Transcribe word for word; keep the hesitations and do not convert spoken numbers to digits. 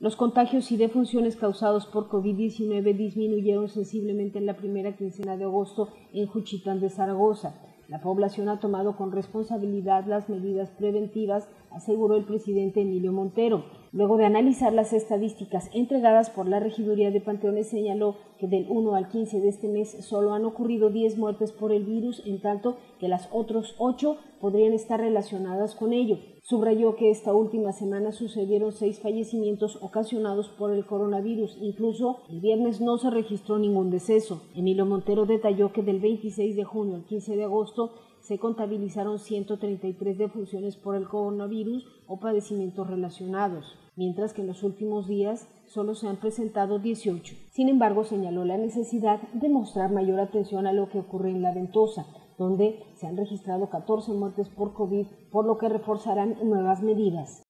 Los contagios y defunciones causados por COVID diecinueve disminuyeron sensiblemente en la primera quincena de agosto en Juchitán de Zaragoza. La población ha tomado con responsabilidad las medidas preventivas, aseguró el presidente Emilio Montero. Luego de analizar las estadísticas entregadas por la Regiduría de Panteones, señaló que del uno al quince de este mes solo han ocurrido diez muertes por el virus, en tanto que las otras ocho podrían estar relacionadas con ello. Subrayó que esta última semana sucedieron seis fallecimientos ocasionados por el coronavirus. Incluso el viernes no se registró ningún deceso. Emilio Montero detalló que del veintiséis de junio al quince de agosto se contabilizaron ciento treinta y tres defunciones por el coronavirus o padecimientos relacionados, mientras que en los últimos días solo se han presentado dieciocho. Sin embargo, señaló la necesidad de mostrar mayor atención a lo que ocurre en La Ventosa, donde se han registrado catorce muertes por COVID, por lo que reforzarán nuevas medidas.